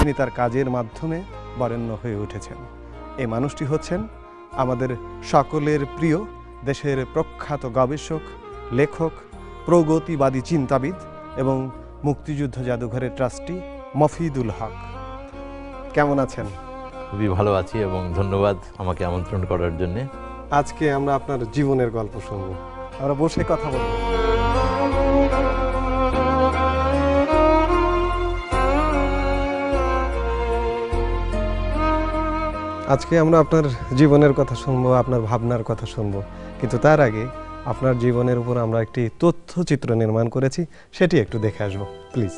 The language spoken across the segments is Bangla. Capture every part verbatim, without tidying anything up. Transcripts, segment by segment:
তিনি তার কাজের মাধ্যমে বরেণ্য হয়ে উঠেছেন। এই মানুষটি হচ্ছেন আমাদের সকলের প্রিয় দেশের প্রখ্যাত গবেষক, লেখক, প্রগতিবাদী চিন্তাবিদ এবং মুক্তিযুদ্ধ জাদুঘরের ট্রাস্টি মফিদুল হক। কেমন আছেন? খুবই ভালো আছি এবং ধন্যবাদ আমাকে আমন্ত্রণ করার জন্য। আজকে আমরা আপনার জীবনের গল্প শুনবো, আমরা বসে কথা বলবো। আজকে আমরা আপনার জীবনের কথা শুনবো, আপনার ভাবনার কথা শুনবো, কিন্তু তার আগে আপনার জীবনের উপর আমরা একটি তথ্যচিত্র নির্মাণ করেছি, সেটি একটু দেখে আসবো প্লিজ।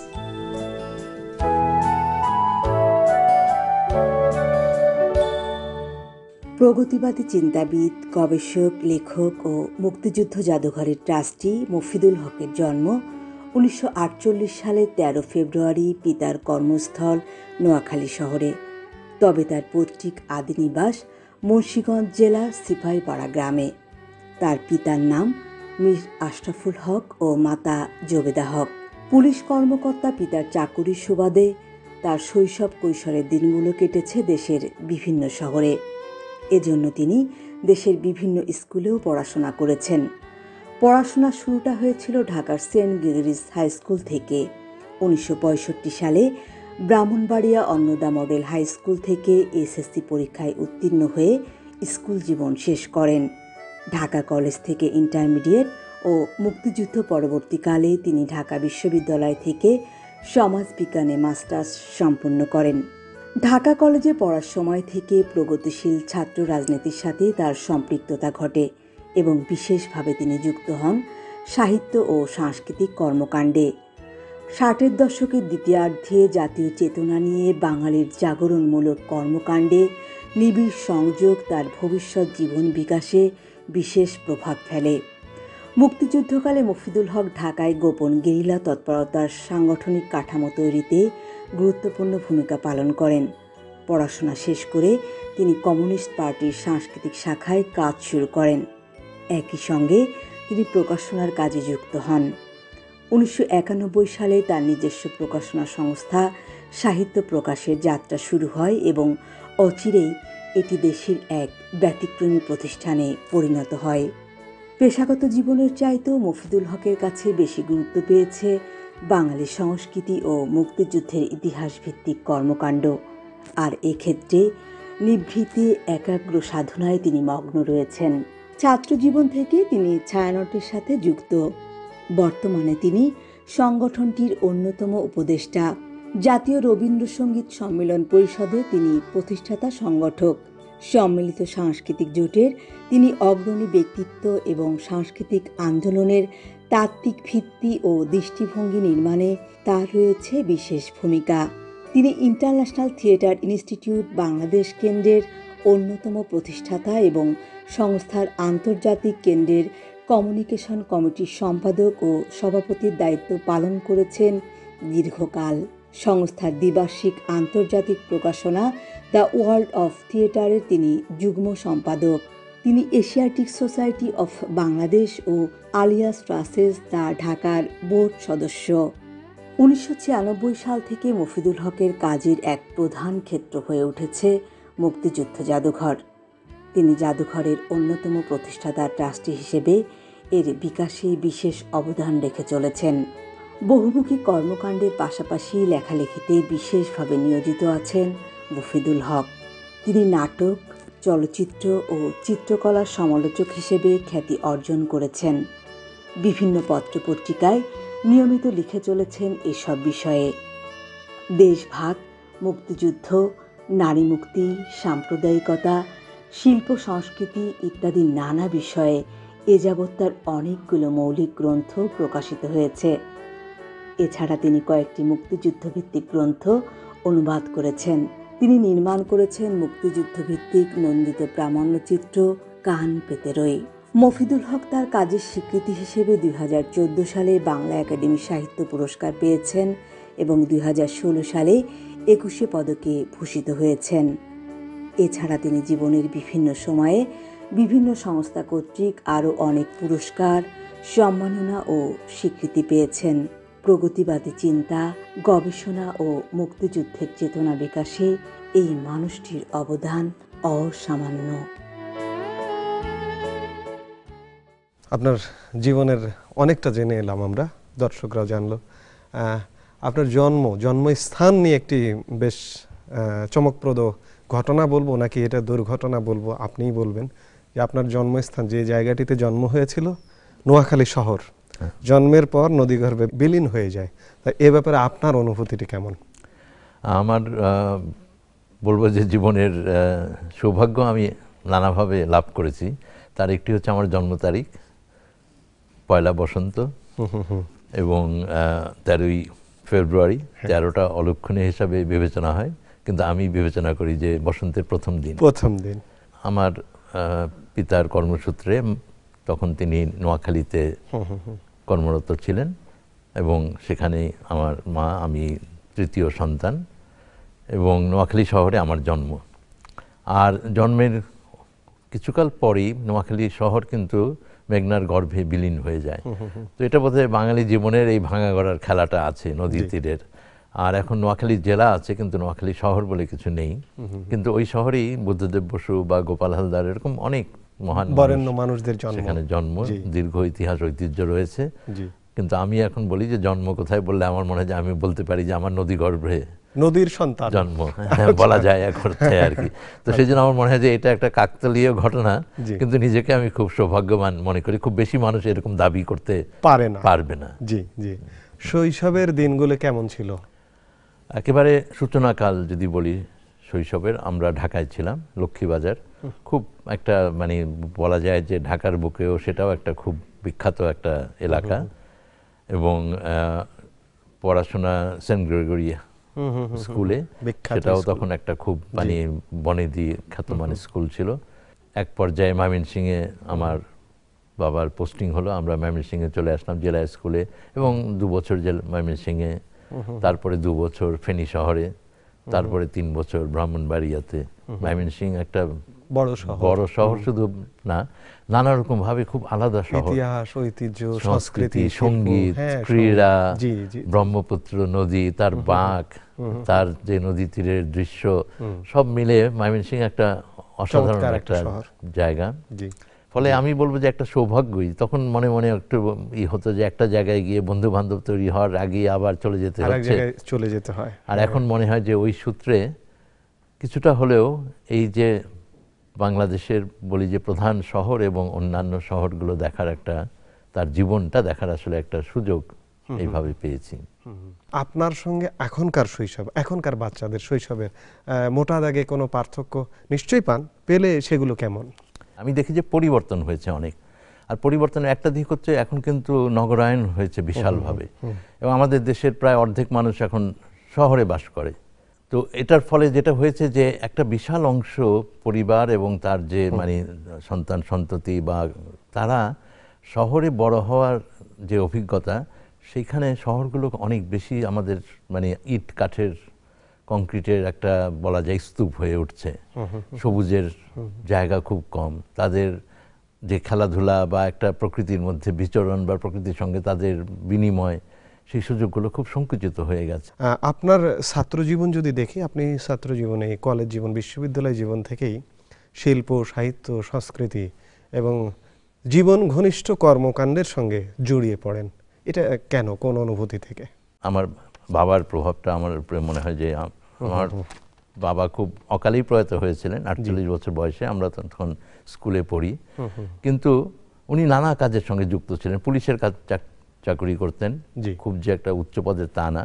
প্রগতিবাদী চিন্তাবিদ, গবেষক, লেখক ও মুক্তিযুদ্ধ জাদুঘরের ট্রাস্টি মফিদুল হকের জন্ম উনিশশো আটচল্লিশ সালের তেরো ফেব্রুয়ারি পিতার কর্মস্থল নোয়াখালী শহরে। তবে তার পৈতৃক আদি নিবাস মুন্সিগঞ্জ জেলার সিপাহীপাড়া গ্রামে। তার পিতার নাম মীর আশরাফুল হক ও মাতা জবেদা হক। পুলিশ কর্মকর্তা পিতার চাকুরির সুবাদে তার শৈশব কৈশোরের দিনগুলো কেটেছে দেশের বিভিন্ন শহরে। এজন্য তিনি দেশের বিভিন্ন স্কুলেও পড়াশোনা করেছেন। পড়াশোনার শুরুটা হয়েছিল ঢাকার সেন্ট গ্রেগরিস হাই স্কুল থেকে। উনিশশো পঁয়ষট্টি সালে Brahmanbaria Annada model high school থেকে এসএসসি পরীক্ষায় উত্তীর্ণ হয়ে স্কুল জীবন শেষ করেন। ঢাকা কলেজ থেকে ইন্টারমিডিয়েট ও মুক্তিযুদ্ধ পরবর্তীকালে তিনি ঢাকা বিশ্ববিদ্যালয় থেকে সমাজবিজ্ঞানে মাস্টার্স সম্পন্ন করেন। ঢাকা কলেজে পড়ার সময় থেকে প্রগতিশীল ছাত্র রাজনীতির সাথে তার সম্পৃক্ততা ঘটে এবং বিশেষভাবে তিনি যুক্ত হন সাহিত্য ও সাংস্কৃতিক কর্মকাণ্ডে। ষাটের দশকের দ্বিতীয়ার্ধে জাতীয় চেতনা নিয়ে বাঙালির জাগরণমূলক কর্মকাণ্ডে নিবিড় সংযোগ তার ভবিষ্যৎ জীবন বিকাশে বিশেষ প্রভাব ফেলে। মুক্তিযুদ্ধকালে মফিদুল হক ঢাকায় গোপন গেরিলা তৎপরতার সাংগঠনিক কাঠামো তৈরিতে গুরুত্বপূর্ণ ভূমিকা পালন করেন। পড়াশোনা শেষ করে তিনি কমিউনিস্ট পার্টির সাংস্কৃতিক শাখায় কাজ শুরু করেন। একই সঙ্গে তিনি প্রকাশনার কাজে যুক্ত হন। উনিশশো একানব্বই সালে তার নিজস্ব প্রকাশনা সংস্থা সাহিত্য প্রকাশের যাত্রা শুরু হয় এবং অচিরেই এটি দেশের এক ব্যতিক্রমী প্রতিষ্ঠানে পরিণত হয়। পেশাগত জীবনের চাইতেও মফিদুল হকের কাছে বেশি গুরুত্ব পেয়েছে বাঙালি সংস্কৃতি ও মুক্তিযুদ্ধের ইতিহাস ভিত্তিক কর্মকাণ্ড। আর এক্ষেত্রে নিভৃতে একাগ্র সাধনায় তিনি মগ্ন রয়েছেন। ছাত্রজীবন থেকে তিনি ছায়ানটের সাথে যুক্ত। বর্তমানে তিনি সংগঠনটির অন্যতম উপদেষ্টা। জাতীয় রবীন্দ্রসঙ্গীত সম্মেলন পরিষদে তিনি প্রতিষ্ঠাতা সংগঠক। সম্মিলিত সাংস্কৃতিক জোটের তিনি অগ্রণী ব্যক্তিত্ব এবং সাংস্কৃতিক আন্দোলনের তাত্ত্বিক ভিত্তি ও দৃষ্টিভঙ্গি নির্মাণে তার রয়েছে বিশেষ ভূমিকা। তিনি ইন্টারন্যাশনাল থিয়েটার ইনস্টিটিউট বাংলাদেশ কেন্দ্রের অন্যতম প্রতিষ্ঠাতা এবং সংস্থার আন্তর্জাতিক কেন্দ্রের কমিউনিকেশন কমিটির সম্পাদক ও সভাপতির দায়িত্ব পালন করেছেন দীর্ঘকাল। সংস্থার দ্বিবার্ষিক আন্তর্জাতিক প্রকাশনা দ্য ওয়ার্ল্ড অফ থিয়েটারের তিনি যুগ্ম সম্পাদক। তিনি এশিয়াটিক সোসাইটি অফ বাংলাদেশ ও আলিয়াস ট্রাসেস দ্য ঢাকার বোর্ড সদস্য। উনিশশো ছিয়ানব্বই সাল থেকে মফিদুল হকের কাজের এক প্রধান ক্ষেত্র হয়ে উঠেছে মুক্তিযুদ্ধ জাদুঘর। তিনি জাদুঘরের অন্যতম প্রতিষ্ঠাতা ট্রাস্টি হিসেবে এর বিকাশে বিশেষ অবদান রেখে চলেছেন। বহুমুখী কর্মকাণ্ডের পাশাপাশি লেখালেখিতে বিশেষভাবে নিয়োজিত আছেন মফিদুল হক। তিনি নাটক, চলচ্চিত্র ও চিত্রকলার সমালোচক হিসেবে খ্যাতি অর্জন করেছেন। বিভিন্ন পত্রপত্রিকায় নিয়মিত লিখে চলেছেন এসব বিষয়ে। দেশভাগ, মুক্তিযুদ্ধ, নারী মুক্তি, সাম্প্রদায়িকতা, শিল্প সংস্কৃতি ইত্যাদি নানা বিষয়ে এ যাবৎ তার অনেকগুলো মৌলিক গ্রন্থ প্রকাশিত হয়েছে। এছাড়া তিনি কয়েকটি মুক্তিযুদ্ধভিত্তিক গ্রন্থ অনুবাদ করেছেন। তিনি নির্মাণ করেছেন মুক্তিযুদ্ধভিত্তিক নন্দিত প্রামাণ্যচিত্র কান পেতে রই। মফিদুল হক তার কাজের স্বীকৃতি হিসেবে দুই হাজার চোদ্দ সালে বাংলা একাডেমি সাহিত্য পুরস্কার পেয়েছেন এবং দুই হাজার ষোলো সালে একুশে পদকে ভূষিত হয়েছেন। এছাড়া তিনি জীবনের বিভিন্ন সময়ে বিভিন্ন সংস্থা কর্তৃক আরও অনেক পুরস্কার, সম্মাননা ও স্বীকৃতি পেয়েছেন। প্রগতিবাদী চিন্তা, গবেষণা ও মুক্তিযুদ্ধের চেতনা বিকাশে এই মানুষটির অবদান অসামান্য। আপনার জীবনের অনেকটা জেনে এলাম আমরা, দর্শকরাও জানলো। আহ, আপনার জন্ম জন্মস্থান নিয়ে একটি বেশ আহ, চমকপ্রদ ঘটনা বলবো নাকি এটা দুর্ঘটনা বলবো, আপনিই বলবেন। যে আপনার জন্মস্থান, যে জায়গাটিতে জন্ম হয়েছিল, নোয়াখালী শহর, জন্মের পর নদীগর্ভে বিলীন হয়ে যায়। তা এ ব্যাপারে আপনার অনুভূতিটি কেমন? আমার আহ, বলবো যে জীবনের আহ, সৌভাগ্য আমি নানাভাবে লাভ করেছি। তার একটি হচ্ছে আমার জন্ম তারিখ পয়লা বসন্ত এবং তেরোই ফেব্রুয়ারি। তেরোটা অলক্ষণীয় হিসাবে বিবেচনা হয়, কিন্তু আমি বিবেচনা করি যে বসন্তের প্রথম দিন প্রথম দিন আমার আহ, পিতার কর্মসূত্রে তখন তিনি নোয়াখালীতে কর্মরত ছিলেন এবং সেখানেই আমার মা, আমি তৃতীয় সন্তান এবং নোয়াখালী শহরে আমার জন্ম। আর জন্মের কিছুকাল পরেই নোয়াখালী শহর কিন্তু মেঘনার গর্ভে বিলীন হয়ে যায়। তো এটা বোধহয় বাঙালি জীবনের এই ভাঙা গড়ার খেলাটা আছে নদী তীরের। আর এখন নোয়াখালী জেলা আছে, কিন্তু নোয়াখালী শহর বলে কিছু নেই। কিন্তু ওই শহরেই বুদ্ধদেব বসু বা গোপাল হালদার এরকম অনেক মহান বরেণ্য মানুষদের জন্ম, সেখানে জন্ম, দীর্ঘ ইতিহাস ঐতিহ্য রয়েছে। কিন্তু আমি এখন বলি যে জন্ম কোথায় বললে আমার মনে হয় যে আমি বলতে পারি যে আমার নদী গর্ভে নদীর সন্তান জন্ম বলা যায় এক অর্থে আর কি। তো সেই জন্য আমার মনে হয় যে এটা একটা কাকতালীয় ঘটনা, কিন্তু নিজেকে আমি খুব সৌভাগ্যবান মনে করি। খুব বেশি মানুষ এরকম দাবি করতে পারে না পারবে না। জি জি। শৈশবের দিনগুলো কেমন ছিল? একেবারে সূচনাকাল যদি বলি শৈশবের, আমরা ঢাকায় ছিলাম, লক্ষ্মীবাজার। খুব একটা মানে বলা যায় যে ঢাকার বুকেও সেটাও একটা খুব বিখ্যাত একটা এলাকা। এবং পড়াশোনা সেন্ট গ্রেগরিয়া স্কুলে, সেটাও তখন একটা খুব মানে বনেদি খ্যাতমান স্কুল ছিল। এক পর্যায়ে ময়মনসিংহে আমার বাবার পোস্টিং হলো, আমরা ময়মনসিংহে চলে আসলাম জেলা স্কুলে এবং দু বছর জেলা ময়মনসিংহে, তারপরে দু বছর ফেনী শহরে, তারপরে তিন বছর ব্রাহ্মণবাড়িয়াতে। ময়মনসিংহ একটা বড় শহর, বড় শহর শুধু না, নানা রকম ভাবে খুব আলাদা শহর, ইতিহাস, ঐতিহ্য, সংস্কৃতি, সঙ্গীত, ক্রীড়া, ব্রহ্মপুত্র নদী, তার বাঁক, তার যে নদী তীরের দৃশ্য, সব মিলে ময়মনসিংহ একটা অসাধারণ একটা জায়গা। ফলে আমি বলবো যে একটা সৌভাগ্যই। তখন মনে মনে একটু ই হতো যে একটা জায়গায় গিয়ে বন্ধু বান্ধব তৈরি হওয়ার আগে আবার চলে যেতে হচ্ছে, চলে যেতে হয়। আর এখন মনে হয় যে ওই সূত্রে কিছুটা হলেও এই যে বাংলাদেশের বলি যে প্রধান শহর এবং অন্যান্য শহরগুলো দেখার একটা, তার জীবনটা দেখার আসলে একটা সুযোগ এইভাবে পেয়েছি। আপনার সঙ্গে এখনকার শৈশব, এখনকার বাচ্চাদের শৈশবের মোটা দাগে কোনো পার্থক্য নিশ্চয়ই পান, পেলে সেগুলো কেমন? আমি দেখি যে পরিবর্তন হয়েছে অনেক। আর পরিবর্তনের একটা দিক হচ্ছে এখন কিন্তু নগরায়ন হয়েছে বিশালভাবে এবং আমাদের দেশের প্রায় অর্ধেক মানুষ এখন শহরে বাস করে। তো এটার ফলে যেটা হয়েছে যে একটা বিশাল অংশ পরিবার এবং তার যে মানে সন্তান সন্ততি বা তারা শহরে বড় হওয়ার যে অভিজ্ঞতা, সেইখানে শহরগুলো অনেক বেশি আমাদের মানে ইট কাঠের কংক্রিটের একটা বলা যায় স্তূপ হয়ে উঠছে। সবুজের জায়গা খুব কম, তাদের যে খেলাধুলা বা একটা প্রকৃতির মধ্যে বিচরণ বা প্রকৃতির সঙ্গে তাদের বিনিময়, সেই সুযোগগুলো খুব সংকুচিত হয়ে গেছে। আপনার ছাত্র জীবন যদি দেখি, আপনি ছাত্র জীবনে, কলেজ জীবন, বিশ্ববিদ্যালয় জীবন থেকেই শিল্প, সাহিত্য, সংস্কৃতি এবং জীবন ঘনিষ্ঠ কর্মকাণ্ডের সঙ্গে জড়িয়ে পড়েন। এটা কেন, কোন অনুভূতি থেকে? আমার বাবার প্রভাবটা আমার উপরে মনে হয় যে আমার বাবা খুব অকালেই প্রয়াত হয়েছিলেন আটচল্লিশ বছর বয়সে। আমরা তখন স্কুলে পড়ি, কিন্তু উনি নানা কাজের সঙ্গে যুক্ত ছিলেন। পুলিশের কাজ চাকরি করতেন, খুব যে একটা উচ্চ পদের তা না।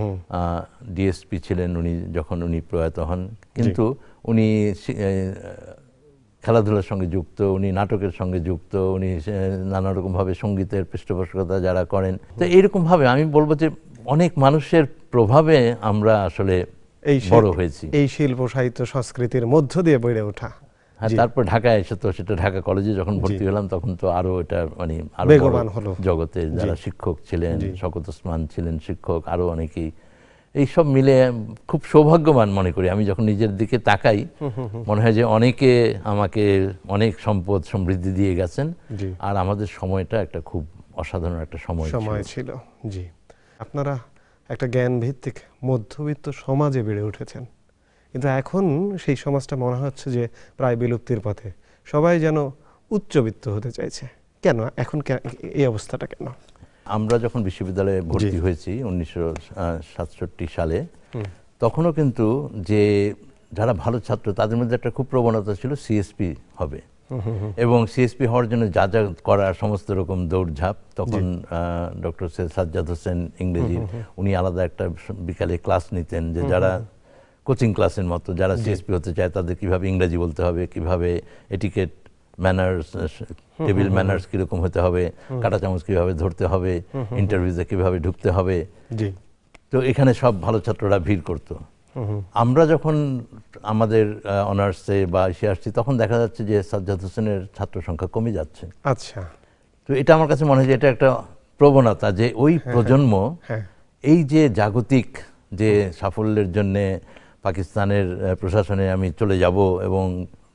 ডিএসপি ছিলেন উনি যখন উনি প্রয়াত হন, কিন্তু উনি খেলাধুলার সঙ্গে যুক্ত, উনি নাটকের সঙ্গে যুক্ত, উনি নানা রকমভাবে সঙ্গীতের পৃষ্ঠপোষকতা যারা করেন। তো এইরকমভাবে আমি বলবো যে অনেক মানুষের প্রভাবে আমরা আসলে বড় হয়েছি, এই শিল্প, সাহিত্য, সংস্কৃতির মধ্য দিয়ে বেড়ে ওঠা। হ্যাঁ, তারপর ঢাকায় এসে তো সেটা ঢাকা কলেজে যখন ভর্তি হলাম তখন তো আরো এটা মানে আরো বেগবান হলো। জগতে যারা শিক্ষক ছিলেন, শওকত ওসমান ছিলেন শিক্ষক, আরো অনেকেই, এই সব মিলে খুব সৌভাগ্যবান মনে করি। আমি যখন নিজের দিকে তাকাই মনে হয় যে অনেকে আমাকে অনেক সম্পদ সমৃদ্ধি দিয়ে গেছেন, আর আমাদের সময়টা একটা খুব অসাধারণ একটা সময় সময় ছিল। জি, আপনারা একটা জ্ঞান ভিত্তিক মধ্যবিত্ত সমাজে বেড়ে উঠেছেন, কিন্তু এখন সেই সমাজটা মনে হচ্ছে যে প্রায় বিলুপ্তির পথে। সবাই যেন উচ্চবিত্ত হতে চাইছে। কেন এখন এই অবস্থাটা কেন? আমরা যখন বিশ্ববিদ্যালয়ে ভর্তি হয়েছি উনিশশো সাতষট্টি সালে, তখনও কিন্তু যে যারা ভালো ছাত্র তাদের মধ্যে একটা খুব প্রবণতা ছিল সিএসপি হবে, এবং সিএসপি হওয়ার জন্য যা যা করার সমস্ত রকম দৌড়ঝাঁপ। তখন ডক্টর সৈয়দ সাজ্জাদ হোসেন ইংরেজি, উনি আলাদা একটা বিকালে ক্লাস নিতেন যে যারা কোচিং ক্লাসের মতো যারা সিএসপি হতে চায় তাদের কিভাবে ইংরেজি বলতে হবে, কিভাবে এটিকেট ম্যানার্স, টেবিল ম্যানার্স কিরকম হতে হবে, কাঁটা চামচ কিভাবে ধরতে হবে, ইন্টারভিউতে কিভাবে ঢুকতে হবে। তো এখানে সব ভালো ছাত্ররা ভিড় করতো। আমরা যখন আমাদের অনার্সে বা এসে আসছি তখন দেখা যাচ্ছে যে সাজ্জাদ হোসেনের ছাত্র সংখ্যা কমে যাচ্ছে। আচ্ছা, তো এটা আমার কাছে মনে হয় যে এটা একটা প্রবণতা যে ওই প্রজন্ম এই যে জাগতিক যে সাফল্যের জন্যে পাকিস্তানের প্রশাসনে আমি চলে যাব এবং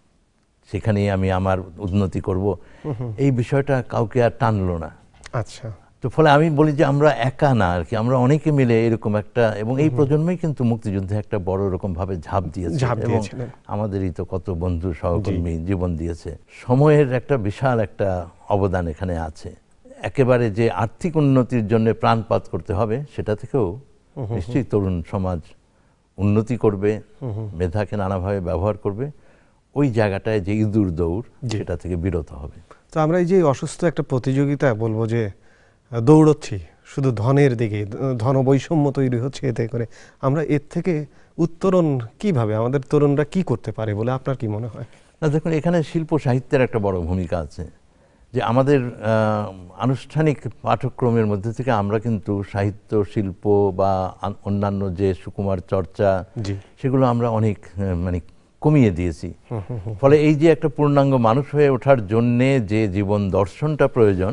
সেখানেই আমি আমার উন্নতি করব, এই বিষয়টা কাউকে আর টানলো না। আচ্ছা, তো ফলে আমি বলি যে আমরা একা না আর কি, আমরা অনেকে মিলে এরকম একটা, এবং এই প্রজন্মই কিন্তু মুক্তিযুদ্ধে একটা বড় রকম ভাবে ঝাঁপ দিয়েছে, এবং আমাদেরই তো কত বন্ধু সহকর্মী জীবন দিয়েছে। সময়ের একটা বিশাল একটা অবদান এখানে আছে। একেবারে যে আর্থিক উন্নতির জন্য প্রাণপাত করতে হবে সেটা থেকেও নিশ্চয়ই তরুণ সমাজ উন্নতি করবে, মেধাকে নানাভাবে ব্যবহার করবে, ওই জায়গাটায় যে ইঁদুর দৌড় সেটা থেকে বিরত হবে। তো আমরা এই যে অসুস্থ একটা প্রতিযোগিতা বলবো যে দৌড়চ্ছি শুধু ধনের দিকে, ধন বৈষম্য তৈরি হচ্ছে, এতে করে আমরা এর থেকে উত্তরণ কিভাবে, আমাদের তরুণরা কি করতে পারে বলে আপনার কি মনে হয়? না দেখুন, এখানে শিল্প সাহিত্যের একটা বড় ভূমিকা আছে। যে আমাদের আনুষ্ঠানিক পাঠ্যক্রমের মধ্যে থেকে আমরা কিন্তু সাহিত্য, শিল্প বা অন্যান্য যে সুকুমার চর্চা সেগুলো আমরা অনেক মানে কমিয়ে দিয়েছি। ফলে এই যে একটা পূর্ণাঙ্গ মানুষ হয়ে ওঠার জন্যে যে জীবন দর্শনটা প্রয়োজন,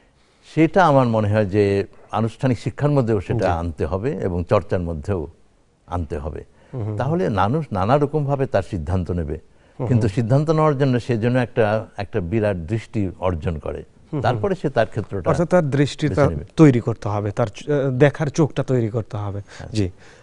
সেটা আমার মনে হয় যে আনুষ্ঠানিক শিক্ষার মধ্যেও সেটা আনতে হবে এবং চর্চার মধ্যেও আনতে হবে। তাহলে মানুষ নানা রকম ভাবে তার সিদ্ধান্ত নেবে, কিন্তু সিদ্ধান্ত নেওয়ার জন্য সে জন্য একটা একটা বিরাট দৃষ্টি অর্জন করে, তারপরে সে তার ক্ষেত্রটা, অর্থাৎ তার দৃষ্টিটা তৈরি করতে হবে, তার দেখার চোখটা তৈরি করতে হবে। জি,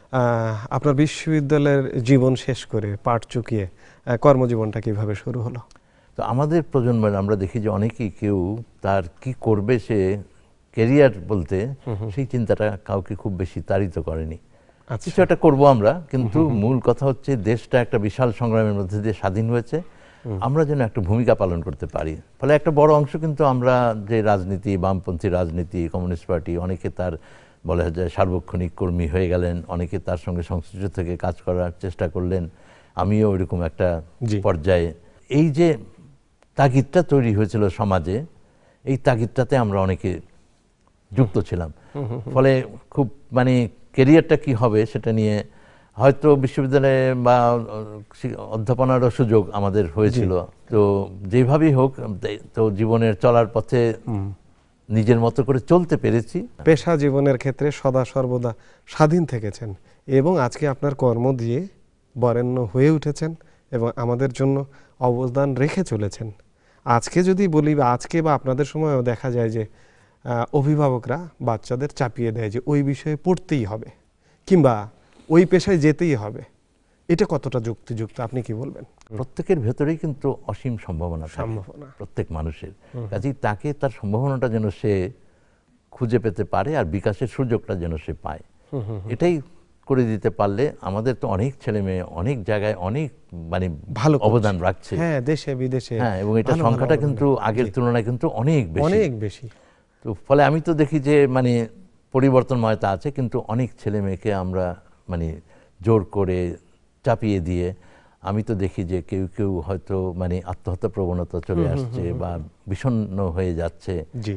আপনার বিশ্ববিদ্যালয়ের জীবন শেষ করে পাঠ চুকিয়ে কর্মজীবনটা কিভাবে শুরু হলো? তো আমাদের প্রজন্মের আমরা দেখি যে অনেকেই কেউ তার কি করবে সে ক্যারিয়ার বলতে সেই চিন্তাটা কাউকে খুব বেশি তাড়িত করেনি। কিছু একটা করবো আমরা, কিন্তু মূল কথা হচ্ছে দেশটা একটা বিশাল সংগ্রামের মধ্যে দিয়ে স্বাধীন হয়েছে, আমরা যেন একটা ভূমিকা পালন করতে পারি। ফলে একটা বড় অংশ কিন্তু আমরা যে রাজনীতি, বামপন্থী রাজনীতি, কমিউনিস্ট পার্টি, অনেকে তার বলা যায় সার্বক্ষণিক কর্মী হয়ে গেলেন, অনেকে তার সঙ্গে সংশ্লিষ্ট থেকে কাজ করার চেষ্টা করলেন, আমিও ওইরকম একটা পর্যায়ে। এই যে তাগিদটা তৈরি হয়েছিল সমাজে, এই তাগিদটাতে আমরা অনেকে যুক্ত ছিলাম। ফলে খুব মানে ক্যারিয়ারটা কি হবে সেটা নিয়ে হয়তো বিশ্ববিদ্যালয়ে বা অধ্যাপনারও সুযোগ আমাদের হয়েছিল। তো যেভাবেই হোক, তো জীবনের চলার পথে নিজের মতো করে চলতে পেরেছি। পেশা জীবনের ক্ষেত্রে সদা সর্বদা স্বাধীন থেকেছেন এবং আজকে আপনার কর্ম দিয়ে বরেণ্য হয়ে উঠেছেন এবং আমাদের জন্য অবদান রেখে চলেছেন। আজকে যদি বলি, বা আজকে বা আপনাদের সময়ও দেখা যায় যে অভিভাবকরা বাচ্চাদের চাপিয়ে দেয় যে ওই বিষয়ে পড়তেই হবে কিংবা ওই পেশায় যেতেই হবে, এটা কতটা যুক্তিযুক্ত আপনি কি বলবেন? প্রত্যেকের ভেতরেই কিন্তু অসীম সম্ভাবনা সম্ভাবনা প্রত্যেক মানুষের কাজেই, তাকে তার সম্ভাবনাটা যেন সে খুঁজে পেতে পারে আর বিকাশের সুযোগটা যেন সে পায়, এটাই করে দিতে পারলে আমাদের তো অনেক ছেলে মেয়ে অনেক জায়গায় অনেক মানে ভালো অবদান রাখছে, হ্যাঁ, দেশে বিদেশে, হ্যাঁ, এবং এটা সংখ্যাটা কিন্তু আগের তুলনায় কিন্তু অনেক বেশি অনেক বেশি। তো ফলে আমি তো দেখি যে মানে পরিবর্তনময়তা আছে, কিন্তু অনেক ছেলে মেয়েকে আমরা মানে জোর করে চাপিয়ে দিয়ে, আমি তো দেখি যে কেউ কেউ হয়তো মানে আত্মহত্যা প্রবণতা চলে আসছে বা বিষণ্ণ হয়ে যাচ্ছে।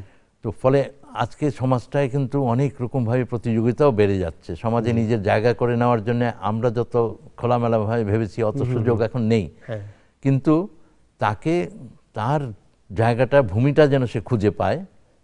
তো ফলে আজকে সমাজটায় কিন্তু অনেক রকমভাবে প্রতিযোগিতাও বেড়ে যাচ্ছে। সমাজে নিজের জায়গা করে নেওয়ার জন্য আমরা যত খোলামেলাভাবে ভেবেছি অত সুযোগ এখন নেই, কিন্তু তাকে তার জায়গাটা, ভূমিটা যেন সে খুঁজে পায়,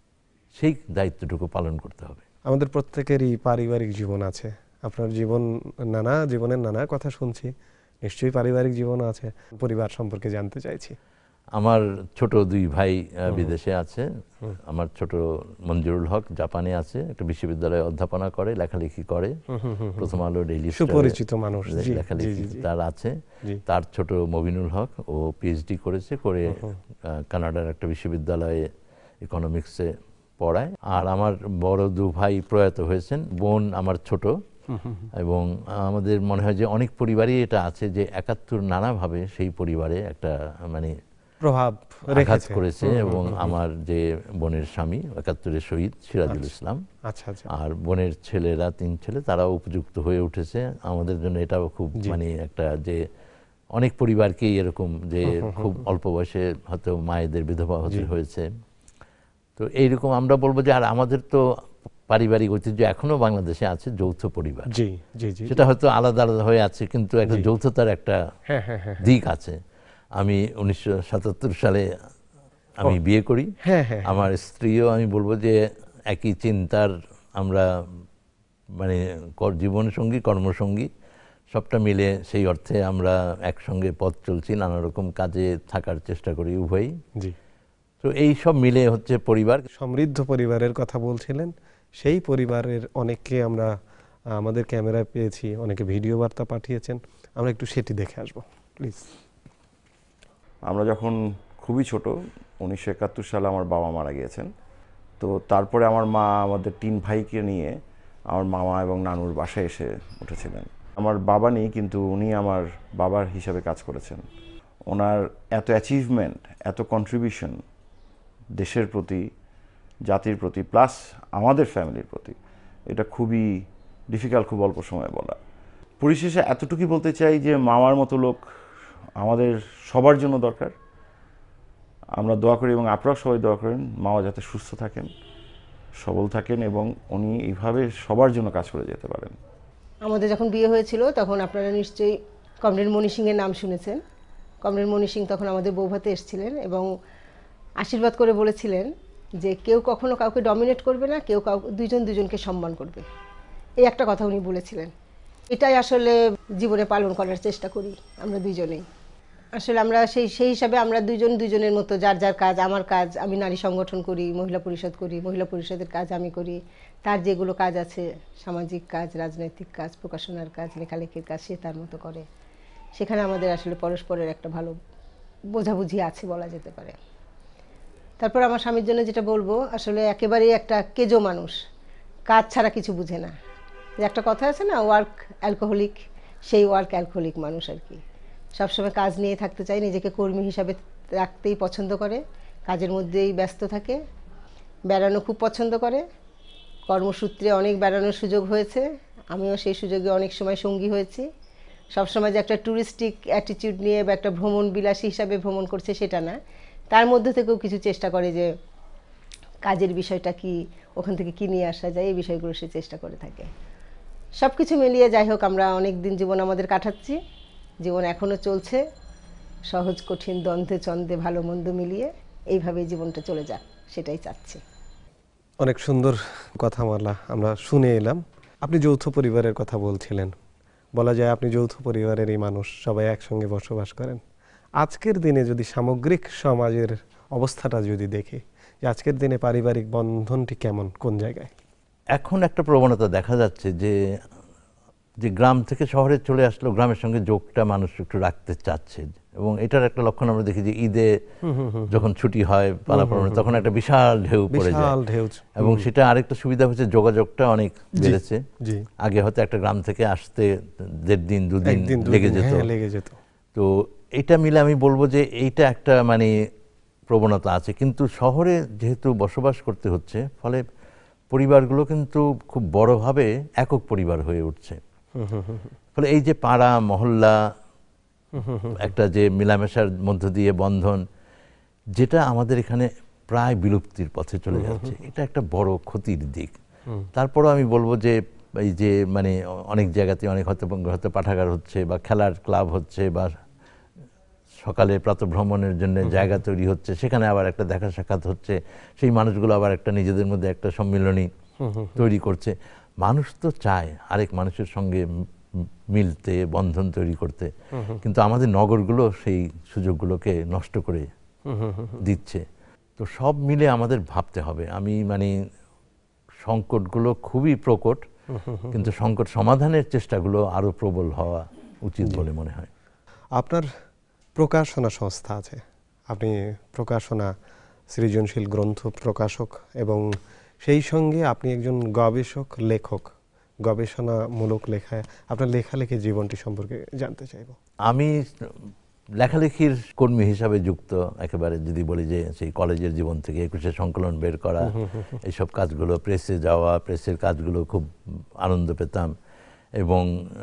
সেই দায়িত্বটুকু পালন করতে হবে। আমাদের প্রত্যেকেরই পারিবারিক জীবন আছে, আপনার জীবন, নানা জীবনের নানা কথা শুনছি, নিশ্চয়ই পারিবারিক জীবন আছে, পরিবার সম্পর্কে জানতে চাইছি। আমার ছোট দুই ভাই আহ, বিদেশে আছে। আমার ছোট মঞ্জুরুল হক জাপানে আছে, একটা বিশ্ববিদ্যালয়ে অধ্যাপনা করে, লেখালেখি করে, প্রথম আলো ডেইলি স্টারে সুপরিচিত মানুষ, জি, জি, লেখালেখি জি, জি। তার আছে। জি। তার ছোট মবিনুল হক, ও পিএইচডি করেছে, করে আহ, কানাডার একটা বিশ্ববিদ্যালয়ে ইকোনমিক্সে পড়ায়। আর আমার বড় দু ভাই প্রয়াত হয়েছেন, বোন আমার ছোট। এবং আমাদের মনে হয় যে অনেক পরিবারই এটা আছে যে একাত্তর নানাভাবে সেই পরিবারে একটা মানে প্রভাব আঘাত রেখেছে। করেছে। এবং আমার যে বোনের স্বামী একাত্তরের শহীদ সিরাজুল ইসলাম, আচ্ছা আচ্ছা। আর বোনের ছেলেরা তিন ছেলে, তারাও উপযুক্ত হয়ে উঠেছে। আমাদের জন্য এটাও খুব জি। মানে একটা যে অনেক পরিবারকেই এরকম যে খুব অল্প বয়সে হয়তো মায়েদের বিধবা হতে হয়েছে। তো এইরকম আমরা বলবো যে, আর আমাদের তো পারিবারিক ঐতিহ্য এখনো বাংলাদেশে আছে যৌথ পরিবার। জি জি জি। সেটা হয়তো আলাদা আলাদা হয়ে আছে, কিন্তু একটা যৌথতার একটা হ্যাঁ হ্যাঁ হ্যাঁ দিক আছে। আমি উনিশশো সাতাত্তর সালে আমি বিয়ে করি। হ্যাঁ হ্যাঁ। আমার স্ত্রীও আমি বলবো যে একই চিন্তার আমরা, মানে কর- জীবনসঙ্গী কর্মসঙ্গী সবটা মিলে সেই অর্থে আমরা একসঙ্গে পথ চলছি, নানা রকম কাজে থাকার চেষ্টা করি উভয়ই। জি। তো এই সব মিলে হচ্ছে পরিবার। সমৃদ্ধ পরিবারের কথা বলছিলেন, সেই পরিবারের অনেককে আমরা আমাদের ক্যামেরায় পেয়েছি, অনেকে ভিডিও বার্তা পাঠিয়েছেন, আমরা একটু সেটি দেখে আসবো প্লিজ। আমরা যখন খুবই ছোট, উনিশশো একাত্তর সালে আমার বাবা মারা গিয়েছেন। তো তারপরে আমার মা আমাদের তিন ভাইকে নিয়ে আমার মামা এবং নানুর বাসায় এসে উঠেছিলেন। আমার বাবা নেই, কিন্তু উনি আমার বাবার হিসাবে কাজ করেছেন। ওনার এত অ্যাচিভমেন্ট, এত কন্ট্রিবিউশন দেশের প্রতি, জাতির প্রতি, প্লাস আমাদের ফ্যামিলির প্রতি, এটা খুবই ডিফিকাল্ট খুব অল্প সময়ে বলা। পরিশেষে এতটুকুই বলতে চাই যে মামার মতো লোক আমাদের সবার জন্য দরকার। আমরা দোয়া করি এবং আপনারা সবাই দোয়া করেন মামা যাতে সুস্থ থাকেন, সবল থাকেন এবং উনি এইভাবে সবার জন্য কাজ করে যেতে পারেন। আমাদের যখন বিয়ে হয়েছিল তখন আপনারা নিশ্চয়ই কমরেড মণি সিংয়ের নাম শুনেছেন। কমরেড মণি সিং তখন আমাদের বৌভাতে এসেছিলেন এবং আশীর্বাদ করে বলেছিলেন যে কেউ কখনো কাউকে ডমিনেট করবে না, কেউ কাউ দুজন দুজনকে সম্মান করবে। এই একটা কথা উনি বলেছিলেন। এটাই আসলে জীবনে পালন করার চেষ্টা করি আমরা দুইজনেই। আসলে আমরা সেই সেই হিসাবে আমরা দুইজন দুজনের মতো যার যার কাজ, আমার কাজ আমি নারী সংগঠন করি, মহিলা পরিষদ করি, মহিলা পরিষদের কাজ আমি করি, তার যেগুলো কাজ আছে সামাজিক কাজ, রাজনৈতিক কাজ, প্রকাশনার কাজ, লেখালেখির কাজ সে তার মতো করে। সেখানে আমাদের আসলে পরস্পরের একটা ভালো বোঝাবুঝি আছে বলা যেতে পারে। তারপর আমার স্বামীর জন্য যেটা বলবো, আসলে একেবারেই একটা কেজো মানুষ, কাজ ছাড়া কিছু বুঝে না। যে একটা কথা আছে না, ওয়ার্ক অ্যালকোহলিক, সেই ওয়ার্ক অ্যালকোহলিক মানুষ আর কি। সবসময় কাজ নিয়ে থাকতে চায়, নিজেকে কর্মী হিসাবে রাখতেই পছন্দ করে, কাজের মধ্যেই ব্যস্ত থাকে, বেড়ানো খুব পছন্দ করে। কর্মসূত্রে অনেক বেড়ানোর সুযোগ হয়েছে, আমিও সেই সুযোগে অনেক সময় সঙ্গী হয়েছি। সবসময় যে একটা ট্যুরিস্টিক অ্যাটিটিউড নিয়ে বা একটা ভ্রমণ বিলাসী হিসাবে ভ্রমণ করছে সেটা না, তার মধ্যে থেকেও কিছু চেষ্টা করে যে কাজের বিষয়টা কি, ওখান থেকে কী নিয়ে আসা যায়, এই বিষয়গুলো সে চেষ্টা করে থাকে। সব কিছু মিলিয়ে যাই হোক, আমরা অনেক দিন জীবন আমাদের কাটাচ্ছি, জীবন এখনও চলছে, সহজ কঠিন দ্বন্দ্বে চন্দ্রে ভালো মন্দ মিলিয়ে এইভাবেই জীবনটা চলে যাক, সেটাই চাচ্ছি। অনেক সুন্দর কথামালা আমরা শুনে এলাম। আপনি যৌথ পরিবারের কথা বলছিলেন, বলা যায় আপনি যৌথ পরিবারেরই মানুষ, সবাই একসঙ্গে বসবাস করেন। আজকের দিনে যদি সামগ্রিক সমাজের অবস্থাটা যদি দেখি, যে আজকের দিনে পারিবারিক বন্ধনটি কেমন, কোন জায়গায়? এখন একটা প্রবণতা দেখা যাচ্ছে যে যে গ্রাম থেকে শহরে চলে আসলো, গ্রামের সঙ্গে যোগটা মানুষ একটু রাখতে চাচ্ছে। এবং এটার একটা লক্ষণ আমরা দেখি যে ঈদে যখন ছুটি হয় পালাপালনে, তখন একটা বিশাল ঢেউ পড়ে যায়। বিশাল ঢেউ। এবং সেটা আরেকটা সুবিধা হচ্ছে, যোগাযোগটা অনেক বেড়েছে। জি। আগে হয়তো একটা গ্রাম থেকে আসতে দেড় দিন দুদিন একদিন দুই লেগে দিন, যেত। হ্যাঁ, লেগে যেত। তো এটা মিলে আমি বলবো যে এইটা একটা মানে প্রবণতা আছে। কিন্তু শহরে যেহেতু বসবাস করতে হচ্ছে, ফলে পরিবারগুলো কিন্তু খুব বড়ভাবে একক পরিবার হয়ে উঠছে। ফলে এই যে পাড়া মহল্লা একটা যে মেলামেশার মধ্য দিয়ে বন্ধন, যেটা আমাদের এখানে প্রায় বিলুপ্তির পথে চলে যাচ্ছে, এটা একটা বড় ক্ষতির দিক। তারপরও আমি বলবো যে এই যে মানে অনেক জায়গাতে অনেক হয়তো হয়তো পাঠাগার হচ্ছে বা খেলার ক্লাব হচ্ছে বা সকালে প্রাতঃভ্রমণের জন্য জায়গা তৈরি হচ্ছে, সেখানে আবার একটা দেখা সাক্ষাৎ হচ্ছে, সেই মানুষগুলো আবার একটা নিজেদের মধ্যে একটা সম্মিলনী তৈরি করছে। মানুষ তো চায় আরেক মানুষের সঙ্গে মিলতে, বন্ধন তৈরি করতে, কিন্তু আমাদের নগরগুলো সেই সুযোগগুলোকে নষ্ট করে দিচ্ছে। তো সব মিলে আমাদের ভাবতে হবে। আমি মানে সংকটগুলো খুবই প্রকট, কিন্তু সংকট সমাধানের চেষ্টাগুলো আরো প্রবল হওয়া উচিত বলে মনে হয়। আপনার প্রকাশনা সংস্থা আছে, আপনি প্রকাশনা সৃজনশীল গ্রন্থ প্রকাশক, এবং সেই সঙ্গে আপনি একজন গবেষক লেখক। গবেষণামূলক লেখায় আপনার লেখালেখির জীবনটি সম্পর্কে জানতে চাইব। আমি লেখালেখির কর্মী হিসাবে যুক্ত, একেবারে যদি বলি যে সেই কলেজের জীবন থেকে একুশে সংকলন বের করা, এইসব কাজগুলো, প্রেসে যাওয়া, প্রেসের কাজগুলো খুব আনন্দ পেতাম। এবং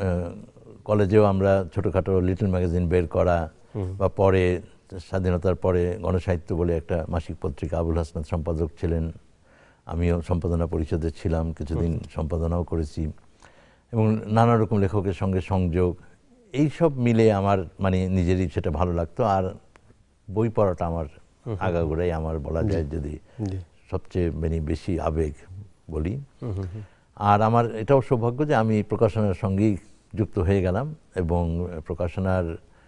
কলেজেও আমরা ছোটোখাটো লিটল ম্যাগাজিন বের করা, বা পরে স্বাধীনতার পরে গণসাহিত্য বলে একটা মাসিক পত্রিকা, আবুল হাসনাত সম্পাদক ছিলেন, আমিও সম্পাদনা পরিষদে ছিলাম, কিছুদিন সম্পাদনাও করেছি, এবং নানা রকম লেখকের সঙ্গে সংযোগ, এই সব মিলে আমার মানে নিজেরই সেটা ভালো লাগতো। আর বই পড়াটা আমার আগাগোড়াই আমার বলা যায় যদি সবচেয়ে মানে বেশি আবেগ বলি। আর আমার এটাও সৌভাগ্য যে আমি প্রকাশনার সঙ্গেই যুক্ত হয়ে গেলাম, এবং প্রকাশনার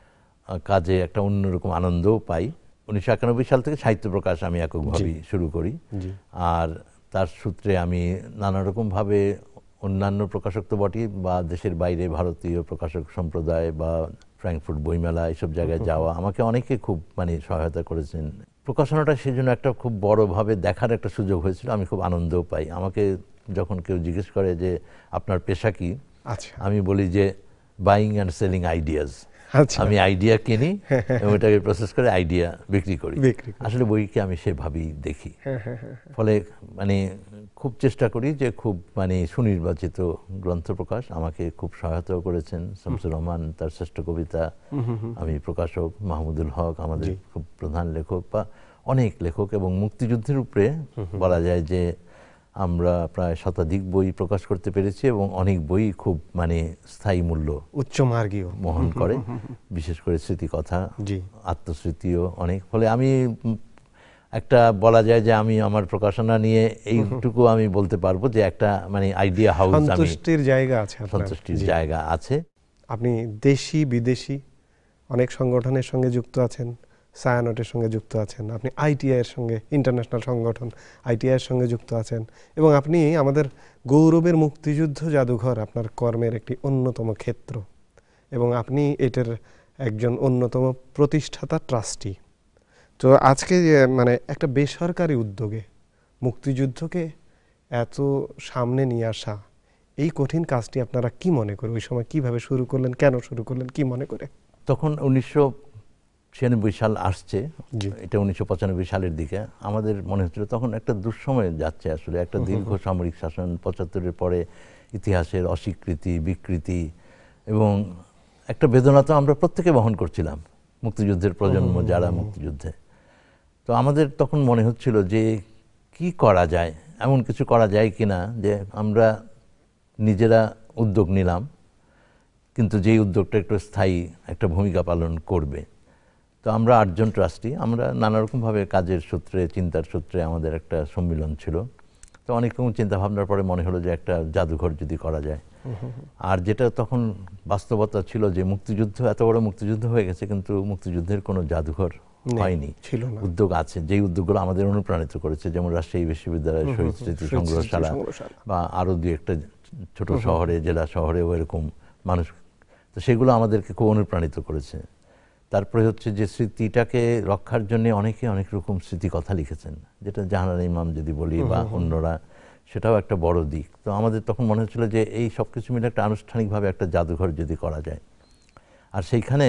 কাজে একটা অন্যরকম আনন্দও পাই। উনিশশো একানব্বই সাল থেকে সাহিত্য প্রকাশ আমি এককভাবেই শুরু করি, আর তার সূত্রে আমি নানা রকমভাবে অন্যান্য প্রকাশক তো বটেই, বা দেশের বাইরে ভারতীয় প্রকাশক সম্প্রদায় বা ফ্র্যাঙ্কফুর্ট বইমেলা এইসব জায়গায় যাওয়া, আমাকে অনেকে খুব মানে সহায়তা করেছেন। প্রকাশনাটা সেই জন্য একটা খুব বড়ভাবে দেখার একটা সুযোগ হয়েছিল, আমি খুব আনন্দও পাই। আমাকে যখন কেউ জিজ্ঞেস করে যে আপনার পেশা কি, আচ্ছা, আমি বলি যে বাইং অ্যান্ড সেলিং আইডিয়াজ। আমি আইডিয়া কিনি এবং এটাকে প্রসেস করে আইডিয়া বিক্রি করি। আসলে বইকে আমি সেভাবেই দেখি। ফলে মানে খুব চেষ্টা করি যে খুব মানে সুনির্বাচিত গ্রন্থ প্রকাশ। আমাকে খুব সহায়তাও করেছেন শামসুর রহমান, তার শ্রেষ্ঠ কবিতা, আমি প্রকাশক মাহমুদুল হক আমাদের খুব প্রধান লেখক, বা অনেক লেখক। এবং মুক্তিযুদ্ধের উপরে বলা যায় যে আমরা প্রায় শতাধিক বই প্রকাশ করতে পেরেছি, এবং অনেক বই খুব মানে স্থায়ী মূল্য উচ্চমার্গীয় বহন করে, বিশেষ করে স্মৃতিকথা, আত্মস্মৃতিও অনেক। ফলে আমি একটা বলা যায় যে আমি আমার প্রকাশনা নিয়ে এইটুকু আমি বলতে পারবো যে একটা মানে আইডিয়া হাউস, সন্তুষ্টির জায়গা আছে, সন্তুষ্টির জায়গা আছে। আপনি দেশি বিদেশি অনেক সংগঠনের সঙ্গে যুক্ত আছেন, সায়ানটের সঙ্গে যুক্ত আছেন, আপনি আইটিআই এর সঙ্গে, ইন্টারন্যাশনাল সংগঠন আইটিআই এর সঙ্গে যুক্ত আছেন, এবং আপনি আমাদের গৌরবের মুক্তিযুদ্ধ জাদুঘর আপনার কর্মের একটি অন্যতম ক্ষেত্র, এবং আপনি এটার একজন অন্যতম প্রতিষ্ঠাতা ট্রাস্টি। তো আজকে মানে একটা বেসরকারি উদ্যোগে মুক্তিযুদ্ধকে এত সামনে নিয়ে আসা, এই কঠিন কাজটি আপনারা কি মনে করে, ওই সময় কিভাবে শুরু করলেন, কেন শুরু করলেন, কি মনে করে? তখন উনিশশো ছিয়ানব্বই সাল আসছে, এটা উনিশশো পঁচানব্বই সালের দিকে। আমাদের মনে হচ্ছিল তখন একটা দুঃসময় যাচ্ছে, আসলে একটা দীর্ঘ সামরিক শাসন, পঁচাত্তরের পরে ইতিহাসের অস্বীকৃতি, বিকৃতি, এবং একটা বেদনা তো আমরা প্রত্যেকে বহন করছিলাম, মুক্তিযুদ্ধের প্রজন্ম যারা মুক্তিযুদ্ধে। তো আমাদের তখন মনে হচ্ছিল যে কি করা যায়, এমন কিছু করা যায় কিনা যে আমরা নিজেরা উদ্যোগ নিলাম, কিন্তু যেই উদ্যোগটা একটু স্থায়ী একটা ভূমিকা পালন করবে। তো আমরা আটজন ট্রাস্টি, আমরা নানা রকমভাবে কাজের সূত্রে, চিন্তার সূত্রে আমাদের একটা সম্মিলন ছিল। তো অনেক রকম চিন্তা ভাবনার পরে মনে হলো যে একটা জাদুঘর যদি করা যায়। আর যেটা তখন বাস্তবতা ছিল যে মুক্তিযুদ্ধ, এত বড় মুক্তিযুদ্ধ হয়ে গেছে, কিন্তু মুক্তিযুদ্ধের কোনো জাদুঘর হয়নি, উদ্যোগ আছে যেই উদ্যোগগুলো আমাদের অনুপ্রাণিত করেছে, যেমন রাজশাহী বিশ্ববিদ্যালয়ের শহীদ স্মৃতি সংগ্রহশালা, বা আরও দুই একটা ছোট শহরে, জেলা শহরেও এরকম মানুষ, তো সেগুলো আমাদেরকে খুব অনুপ্রাণিত করেছে। তারপরে হচ্ছে যে স্মৃতিটাকে রক্ষার জন্য অনেকে অনেক রকম স্মৃতি কথা লিখেছেন, যেটা জাহানারা ইমাম যদি বলি বা অন্যরা, সেটাও একটা বড় দিক। তো আমাদের তখন মনে হচ্ছিল যে এই সব কিছু মিলে একটা আনুষ্ঠানিকভাবে একটা জাদুঘর যদি করা যায়। আর সেইখানে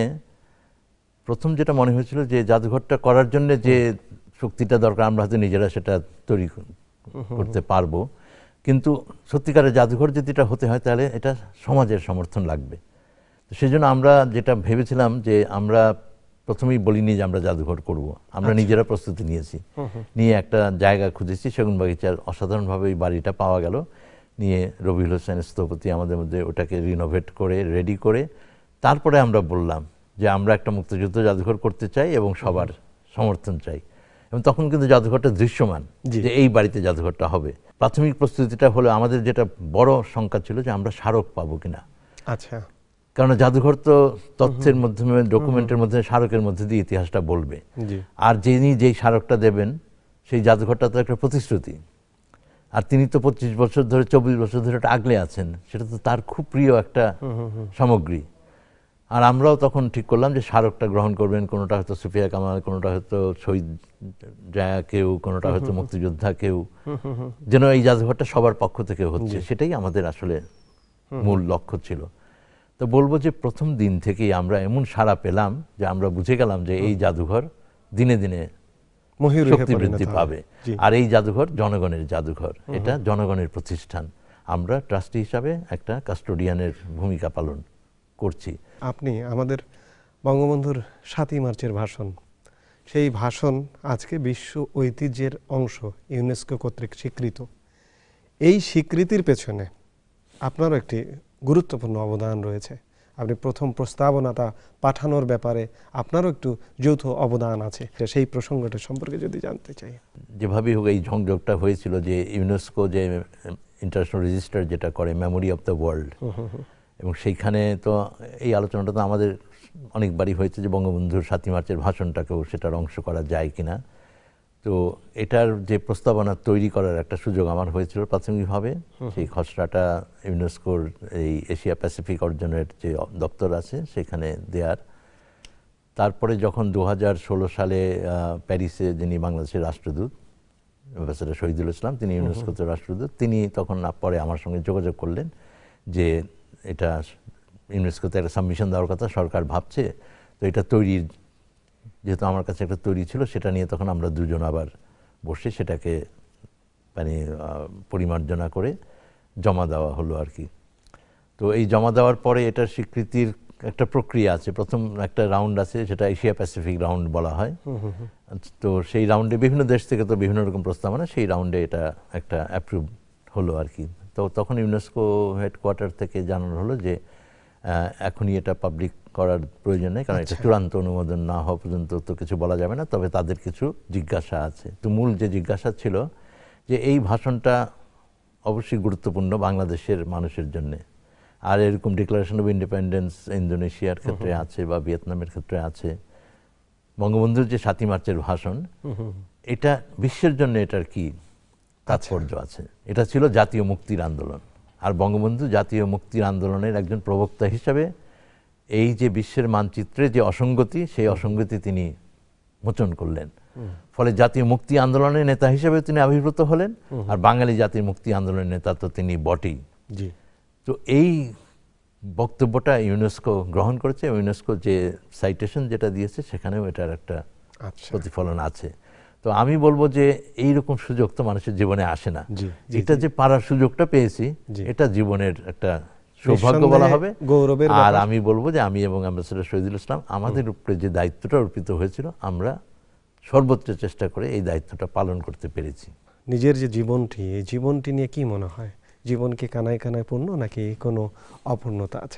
প্রথম যেটা মনে হয়েছিল যে জাদুঘরটা করার জন্য যে শক্তিটা দরকার, আমরা হয়তো নিজেরা সেটা তৈরি করতে পারবো, কিন্তু সত্যিকারের জাদুঘর যদি এটা হতে হয় তাহলে এটা সমাজের সমর্থন লাগবে। সেই জন্য আমরা যেটা ভেবেছিলাম যে আমরা প্রথমেই বলিনি যে আমরা জাদুঘর করব, আমরা নিজেরা প্রস্তুতি নিয়েছি, নিয়ে একটা জায়গা খুঁজেছি, সেগুনবাগিচার অসাধারণভাবে এই বাড়িটা পাওয়া গেল, নিয়ে রবিউল হোসেন স্থপতি আমাদের মধ্যে ওটাকে রিনোভেট করে রেডি করে তারপরে আমরা বললাম যে আমরা একটা মুক্তিযুদ্ধ জাদুঘর করতে চাই এবং সবার সমর্থন চাই। এবং তখন কিন্তু জাদুঘরটা দৃশ্যমান যে এই বাড়িতে জাদুঘরটা হবে। প্রাথমিক প্রস্তুতিটা হলো আমাদের যেটা বড় শঙ্কা ছিল যে আমরা স্মারক পাবো কিনা। আচ্ছা, কারণ জাদুঘর তো তথ্যের মাধ্যমে, ডকুমেন্টের মধ্যে, স্মারকের মধ্যে দিয়ে ইতিহাসটা বলবে। জি আর যিনি যেই স্মারকটা দেবেন সেই জাদুঘরটা তো একটা প্রতিশ্রুতি। আর তিনি তো পঁচিশ বছর ধরে, চব্বিশ বছর ধরে এটা আগলে আছেন, সেটা তো তার খুব প্রিয় একটা সামগ্রী। আর আমরাও তখন ঠিক করলাম যে স্মারকটা গ্রহণ করবেন, কোনোটা হয়তো সুফিয়া কামাল, কোনোটা হয়তো শহীদ জায়া কেউ, কোনোটা হয়তো মুক্তিযোদ্ধা কেউ, যেন এই জাদুঘরটা সবার পক্ষ থেকে হচ্ছে, সেটাই আমাদের আসলে মূল লক্ষ্য ছিল। তো বলবো যে প্রথম দিন থেকেই আমরা এমন সাড়া পেলাম যে আমরা বুঝে গেলাম যে এই জাদুঘর দিনে দিনে মহিরুহে শক্তি পরিণত বৃদ্ধি হবে। পাবে। জি। আর এই জাদুঘর জনগণের জাদুঘর, এটা জনগণের প্রতিষ্ঠান। আমরা ট্রাস্টি হিসাবে একটা কাস্টোডিয়ানের ভূমিকা পালন করছি। আপনি আমাদের বঙ্গবন্ধুর সাতই মার্চের ভাষণ, সেই ভাষণ আজকে বিশ্ব ঐতিহ্যের অংশ, ইউনেস্কো কর্তৃক স্বীকৃত। এই স্বীকৃতির পেছনে আপনারও একটি গুরুত্বপূর্ণ অবদান রয়েছে। আপনি প্রথম প্রস্তাবনাটা পাঠানোর ব্যাপারে আপনারও একটু যৌথ অবদান আছে, সেই প্রসঙ্গটা সম্পর্কে যদি জানতে চাই। যেভাবেই হোক এই সংযোগটা হয়েছিল যে ইউনেস্কো যে ইন্টারন্যাশনাল রেজিস্টার যেটা করে, মেমোরি অফ দ্য ওয়ার্ল্ড, এবং সেইখানে তো এই আলোচনাটা তো আমাদের অনেকবারই হয়েছে যে বঙ্গবন্ধুর সাতই মার্চের ভাষণটাকেও সেটার অংশ করা যায় কিনা। তো এটার যে প্রস্তাবনা তৈরি করার একটা সুযোগ আমার হয়েছিল প্রাথমিকভাবে। সেই খসড়াটা ইউনেস্কোর এই এশিয়া প্যাসিফিক অর্জনের যে দপ্তর আছে সেখানে দেয়ার। তারপরে যখন দু হাজার ষোলো সালে প্যারিসে যিনি বাংলাদেশের রাষ্ট্রদূত, অ্যাম্বাসেডর শহীদুল ইসলাম, তিনি ইউনেস্কোতে রাষ্ট্রদূত, তিনি তখন পরে আমার সঙ্গে যোগাযোগ করলেন যে এটা ইউনেস্কোতে একটা সাবমিশন দেওয়ার কথা সরকার ভাবছে, তো এটা তৈরির, যেহেতু আমার কাছে একটা তৈরি ছিল, সেটা নিয়ে তখন আমরা দুজন আবার বসে সেটাকে মানে পরিমার্জনা করে জমা দেওয়া হলো আর কি। তো এই জমা দেওয়ার পরে এটার স্বীকৃতির একটা প্রক্রিয়া আছে। প্রথম একটা রাউন্ড আছে, সেটা এশিয়া প্যাসিফিক রাউন্ড বলা হয়। তো সেই রাউন্ডে বিভিন্ন দেশ থেকে তো বিভিন্ন রকম প্রস্তাবনা, সেই রাউন্ডে এটা একটা অ্যাপ্রুভ হলো আর কি। তো তখন ইউনেস্কো হেডকোয়ার্টার থেকে জানানো হলো যে এখনই এটা পাবলিক করার প্রয়োজন নেই, কারণ এটা চূড়ান্ত অনুমোদন না হওয়া পর্যন্ত তো কিছু বলা যাবে না, তবে তাদের কিছু জিজ্ঞাসা আছে। তো মূল যে জিজ্ঞাসা ছিল যে এই ভাষণটা অবশ্যই গুরুত্বপূর্ণ বাংলাদেশের মানুষের জন্যে, আর এরকম ডিক্লারেশন অফ ইন্ডিপেন্ডেন্স ইন্দোনেশিয়ার ক্ষেত্রে আছে বা ভিয়েতনামের ক্ষেত্রে আছে। বঙ্গবন্ধুর যে সাতই মার্চের ভাষণ, এটা বিশ্বের জন্য এটার কি তাৎপর্য আছে? এটা ছিল জাতীয় মুক্তির আন্দোলন, আর বঙ্গবন্ধু জাতীয় মুক্তির আন্দোলনের একজন প্রবক্তা হিসাবে এই যে বিশ্বের মানচিত্রে যে অসঙ্গতি, সেই অসঙ্গতি তিনি মোচন করলেন। ফলে জাতীয় মুক্তি আন্দোলনের নেতা হিসেবে তিনি আবির্ভূত হলেন, আর বাঙালি জাতীয় মুক্তি আন্দোলনের নেতা তো তিনি বটেই। জি। তো এই বক্তব্যটা ইউনেস্কো গ্রহণ করেছে। ইউনেস্কো যে সাইটেশন যেটা দিয়েছে সেখানেও এটার একটা প্রতিফলন আছে। তো আমি বলবো যে এইরকম সুযোগ তো মানুষের জীবনে আসে না। এটা যে পারার সুযোগটা পেয়েছি, এটা জীবনের একটা সৌভাগ্য বলা হবে, গৌরবের। আর আমি বলবো যে আমি এবং অ্যাম্বাসেডর শহীদুল ইসলাম, আমাদের উপরে যে দায়িত্বটা অর্পিত হয়েছিল, আমরা সর্বোচ্চ চেষ্টা করে এই দায়িত্বটা পালন করতে পেরেছি। নিজের যে জীবনটি, এই জীবনটি নিয়ে কি মনে হয়? জীবন কি কানায় কানায় পূর্ণ, নাকি কোনো অপূর্ণতা আছে?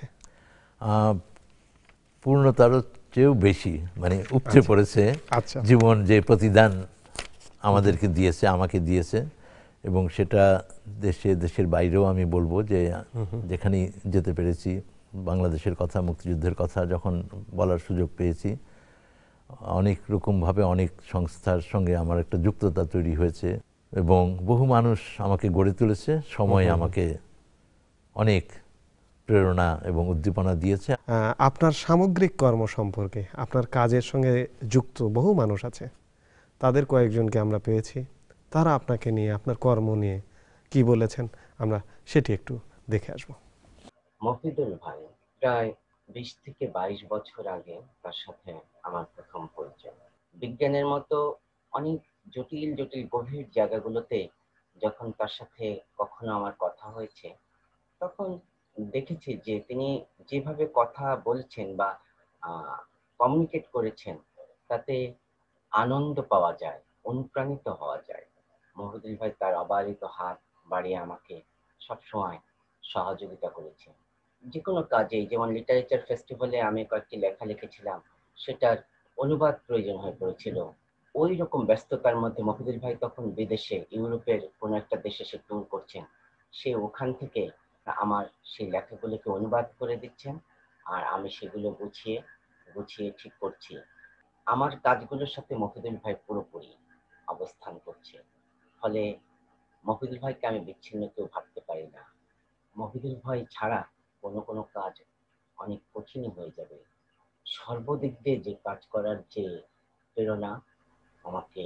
পূর্ণতারও চেয়েও বেশি, মানে উপচে পড়েছে জীবন যে প্রতিদান আমাদেরকে দিয়েছে, আমাকে দিয়েছে, এবং সেটা দেশে দেশের বাইরেও আমি বলবো যে যেখানেই যেতে পেরেছি, বাংলাদেশের কথা, মুক্তিযুদ্ধের কথা যখন বলার সুযোগ পেয়েছি, অনেক রকমভাবে অনেক সংস্থার সঙ্গে আমার একটা যুক্ততা তৈরি হয়েছে, এবং বহু মানুষ আমাকে গড়ে তুলেছে। সময় আমাকে অনেক প্রেরণা এবং উদ্দীপনা দিয়েছে। আপনার সামগ্রিক কর্ম সম্পর্কে, আপনার কাজের সঙ্গে যুক্ত বহু মানুষ আছে, তাদের কয়েকজনকে আমরা পেয়েছি, তারা আপনাকে নিয়ে, আপনার কর্ম নিয়ে কি বলেছেন, আমরা সেটি একটু দেখে আসবো। মফিদুল ভাই, প্রায় বিশ থেকে বাইশ বছর আগে তার সাথে আমার প্রথম পরিচয়। বিজ্ঞানের মতো অনেক জটিল জটিল গভীর জায়গাগুলোতে যখন তার সাথে কখনো আমার কথা হয়েছে, তখন দেখেছি যে তিনি যেভাবে কথা বলছেন বা কমিউনিকেট করেছেন, তাতে আনন্দ পাওয়া যায়, অনুপ্রাণিত হওয়া যায়। মফিদুল ভাই তার অবারিত হাত বাড়িয়ে আমাকে সবসময় সহযোগিতা করেছে যে কোনো কাজে। যেমন লিটারেচার ফেস্টিভ্যালে আমি কয়েকটি লেখা লিখেছিলাম, সেটার অনুবাদ প্রয়োজন হয়ে পড়েছিল। ওই রকম ব্যস্ততার মধ্যে মফিদুল ভাই তখন বিদেশে, ইউরোপের কোনো একটা দেশে সে ট্যুর করছেন, সে ওখান থেকে আমার সেই লেখাগুলোকে অনুবাদ করে দিচ্ছেন, আর আমি সেগুলো গুছিয়ে গুছিয়ে ঠিক করছি। আমার কাজগুলোর সাথে মফিদুল ভাই পুরোপুরি অবস্থান করছে, ফলে মফিদুল ভাইকে আমি বিচ্ছিন্ন কেউ ভাবতে পারি না। মফিদুল ভাই ছাড়া কোনো কোনো কাজ অনেক কঠিন হয়ে যাবে। সর্বদিক দিয়ে যে কাজ করার যে প্রেরণা আমাকে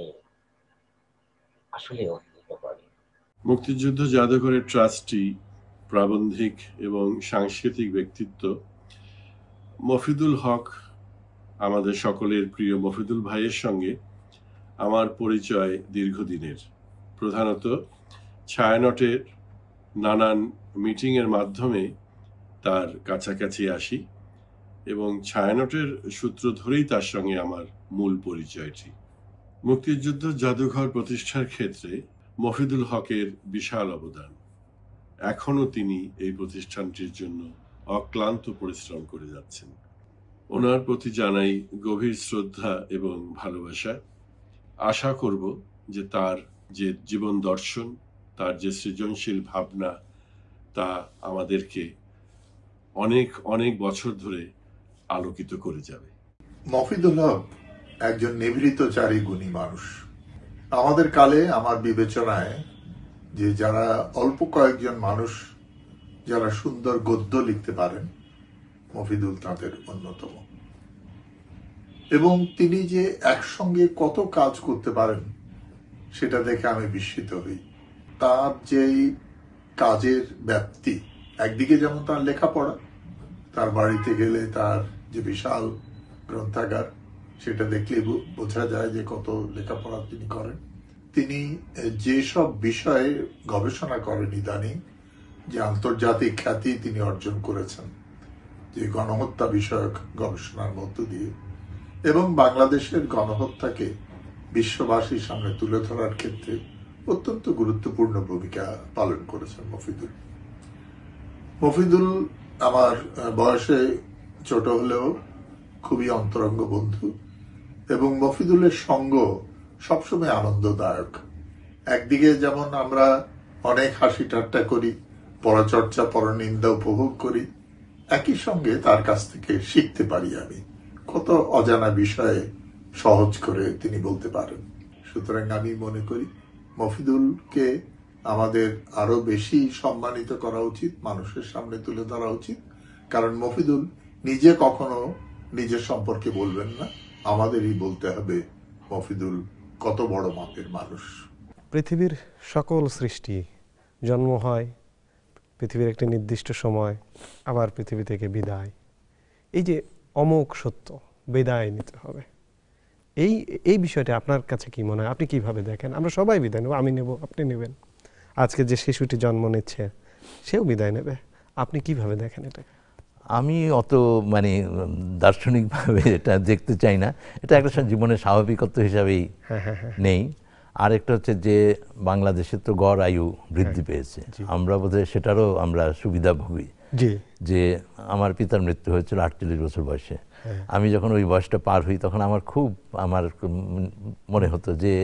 আসলে অভিভূত করে। মুক্তিযুদ্ধ জাদুঘরের ট্রাস্টি, প্রাবন্ধিক এবং সাংস্কৃতিক ব্যক্তিত্ব মফিদুল হক, আমাদের সকলের প্রিয় মফিদুল ভাইয়ের সঙ্গে আমার পরিচয় দীর্ঘদিনের। প্রধানত ছায়ানটের নানান মিটিংয়ের মাধ্যমে তার কাছাকাছি আসি এবং ছায়ানটের সূত্র ধরেই তার সঙ্গে আমার মূল পরিচয়টি। মুক্তিযুদ্ধ জাদুঘর প্রতিষ্ঠার ক্ষেত্রে মফিদুল হকের বিশাল অবদান। এখনো তিনি এই প্রতিষ্ঠানটির জন্য অক্লান্ত পরিশ্রম করে যাচ্ছেন। ওনার প্রতি জানাই গভীর শ্রদ্ধা এবং ভালোবাসা। আশা করব যে তার যে জীবন দর্শন, তার যে সৃজনশীল ভাবনা, তা আমাদেরকে অনেক অনেক বছর ধরে আলোকিত করে যাবে। মফিদুল হক একজন নিভৃতচারী গুণী মানুষ। আমাদের কালে আমার বিবেচনায় যে যারা অল্প কয়েকজন মানুষ যারা সুন্দর গদ্য লিখতে পারেন, মফিদুল তাদের অন্যতম। এবং তিনি যে একসঙ্গে কত কাজ করতে পারেন সেটা দেখে আমি বিস্মিত হই। তার যেই কাজের ব্যাপ্তি, একদিকে যেমন তার লেখাপড়া, তার বাড়িতে গেলে তার যে বিশাল গ্রন্থাগার, সেটা দেখলে বোঝা যায় যে কত লেখাপড়া তিনি করেন। তিনি যেসব বিষয়ে গবেষণা করেন ইদানিং, যে আন্তর্জাতিক খ্যাতি তিনি অর্জন করেছেন যে গণহত্যা বিষয়ক গবেষণার মধ্য দিয়ে, এবং বাংলাদেশের গণহত্যাকে বিশ্ববাসীর সামনে তুলে ধরার ক্ষেত্রে অত্যন্ত গুরুত্বপূর্ণ ভূমিকা পালন করেছেন মফিদুল। মফিদুল আমার বয়সে ছোট হলেও খুবই অন্তরঙ্গ বন্ধু, এবং মফিদুলের সঙ্গ সবসময় আনন্দদায়ক। একদিকে যেমন আমরা অনেক হাসি ঠাট্টা করি, পরচর্চা পরনিন্দা উপভোগ করি, একই সঙ্গে তার কাছ থেকে শিখতে পারি আমি কত অজানা বিষয়ে সহজ করে তিনি বলতে পারেন। সুতরাং আমি মনে করি মফিদুলকে আমাদের আরো বেশি সম্মানিত করা উচিত, মানুষের সামনে তুলে ধরা উচিত। কারণ মফিদুল নিজে কখনো নিজের সম্পর্কে বলবেন না, আমাদেরই বলতে হবে মফিদুল কত বড় মাপের মানুষ। পৃথিবীর সকল সৃষ্টি জন্ম হয়, পৃথিবীর একটি নির্দিষ্ট সময়, আবার পৃথিবী থেকে বিদায়। এই যে অমোঘ সত্য, বিদায় নিতে হবে, এই এই বিষয়টা আপনার কাছে কি মনে হয়? আপনি কিভাবে দেখেন? আমরা সবাই বিদায় নেব, আমি নেব, আপনি নেবেন, আজকে যে শিশুটি জন্ম নিচ্ছে সেও বিদায় নেবে। আপনি কিভাবে দেখেন এটা? আমি অত মানে দার্শনিকভাবে এটা দেখতে চাই না, এটা একটা জীবনের স্বাভাবিকত্ব হিসাবেই নেই। আর একটা হচ্ছে যে বাংলাদেশের তো গড় আয়ু বৃদ্ধি পেয়েছে, আমরা বোধহয় সেটারও আমরা সুবিধা ভোগী। যে আমার পিতার মৃত্যু হয়েছিল আটচল্লিশ বছর বয়সে, আমি যখন ওই বয়সটা পার হই তখন আমার খুব আমার মনে হতো যে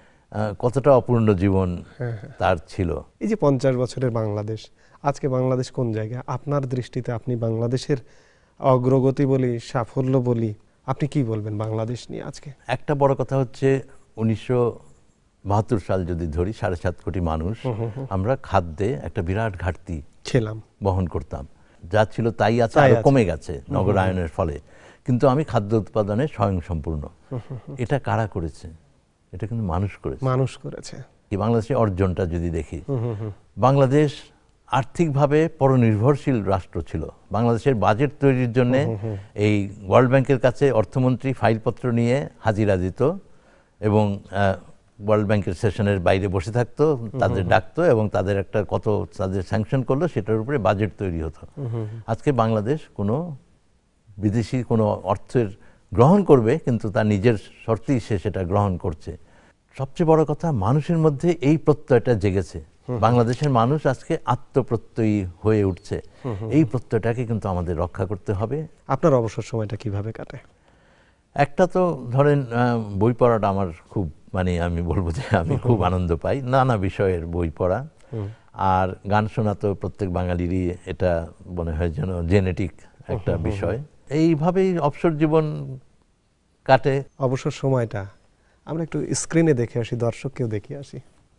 কতটা অপূর্ণ জীবন তার ছিল। এই যে পঞ্চাশ বছরের বাংলাদেশ, আজকে বাংলাদেশ কোন জায়গায় আপনার দৃষ্টিতে? আপনি বাংলাদেশের অগ্রগতি বলি, সাফল্য বলি, আপনি কি বলবেন বাংলাদেশ নিয়ে আজকে? একটা বড় কথা হচ্ছে উনিশশো বাহাত্তর সাল যদি ধরি, সাড়ে সাত কোটি মানুষ, আমরা খাদ্যে একটা বিরাট ঘাটতি ছিলাম, বহন করতাম, যা ছিল তাই আছে, আরো কমে গেছে নগরায়নের ফলে। কিন্তু আমি খাদ্য উৎপাদনে স্বয়ং সম্পূর্ণ। এটা কারা করেছে? এটা কিন্তু মানুষ করেছে। মানুষ করেছে। বাংলাদেশের অর্জনটা যদি দেখি, বাংলাদেশ আর্থিকভাবে পরনির্ভরশীল রাষ্ট্র ছিল। বাংলাদেশের বাজেট তৈরির জন্য এই ওয়ার্ল্ড ব্যাংকের কাছে অর্থমন্ত্রী ফাইলপত্র নিয়ে হাজিরা দিত এবং ওয়ার্ল্ড ব্যাংকের সেশনের বাইরে বসে থাকতো, তাদের ডাকতো এবং তাদের একটা কত তাদের স্যাংশন করলো সেটার উপরে বাজেট তৈরি হতো। আজকে বাংলাদেশ কোনো বিদেশি কোনো অর্থের গ্রহণ করবে, কিন্তু তার নিজের শর্তেই সে সেটা গ্রহণ করছে। সবচেয়ে বড় কথা, মানুষের মধ্যে এই প্রত্যয়টা জেগেছে। বাংলাদেশের মানুষ আজকে আত্মপ্রত্যয়ী হয়ে উঠছে। এই প্রত্যয়টাকে কিন্তু আমাদের রক্ষা করতে হবে। আপনার অবসর সময়টা কিভাবে কাটে? একটা তো ধরেন বই পড়াটা আমার খুব মানে আমি বলবো যে আমি খুব আনন্দ পাই, নানা বিষয়ের বই পড়া। আর গান শোনা তো প্রত্যেক বাঙালিরই এটা মনে হয় যেন জেনেটিক একটা বিষয়। এইভাবেই অবসর জীবন কাটে। অবসর সময়টা আমরা একটু স্ক্রিনে দেখে আসি, দর্শককেও দেখে আসি।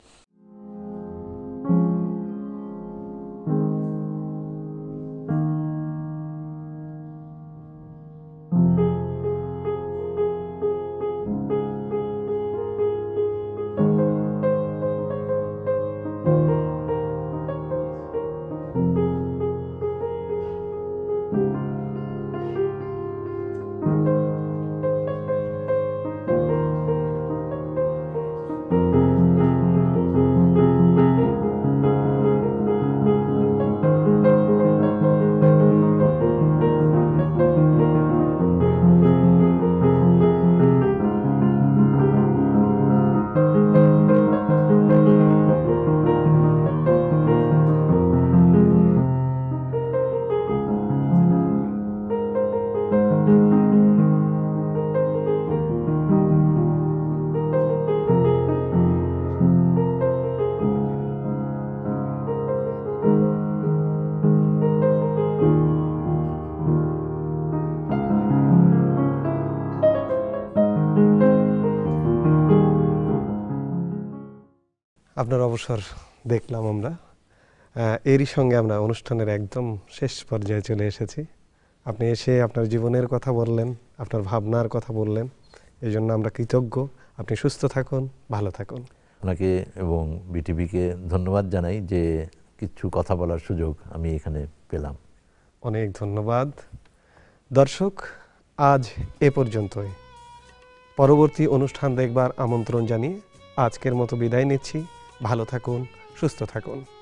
আপনার অবসর দেখলাম আমরা, এরই সঙ্গে আমরা অনুষ্ঠানের একদম শেষ পর্যায়ে চলে এসেছি। আপনি এসে আপনার জীবনের কথা বললেন, আপনার ভাবনার কথা বললেন, এই জন্য আমরা কৃতজ্ঞ। আপনি সুস্থ থাকুন, ভালো থাকুন। আপনাকে এবং বিটিভিকে ধন্যবাদ জানাই যে কিছু কথা বলার সুযোগ আমি এখানে পেলাম। অনেক ধন্যবাদ। দর্শক, আজ এ পর্যন্তই। পরবর্তী অনুষ্ঠান দেখবার আমন্ত্রণ জানিয়ে আজকের মতো বিদায় নিচ্ছি। ভালো থাকুন, সুস্থ থাকুন।